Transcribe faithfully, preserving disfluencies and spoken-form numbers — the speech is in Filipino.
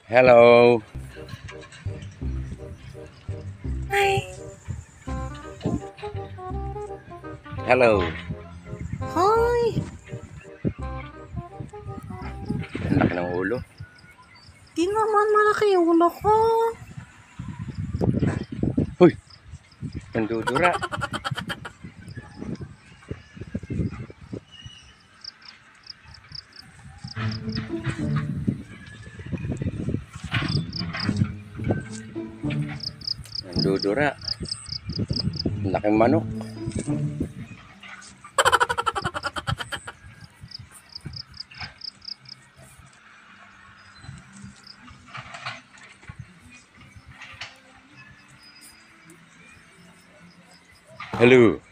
Hello. Hi. Hello. Hoy! Ang laki ng ulo. Di naman malaki yung ulo ko. Huy! Nandudura. Nandudura. Ang laking manok. Hello.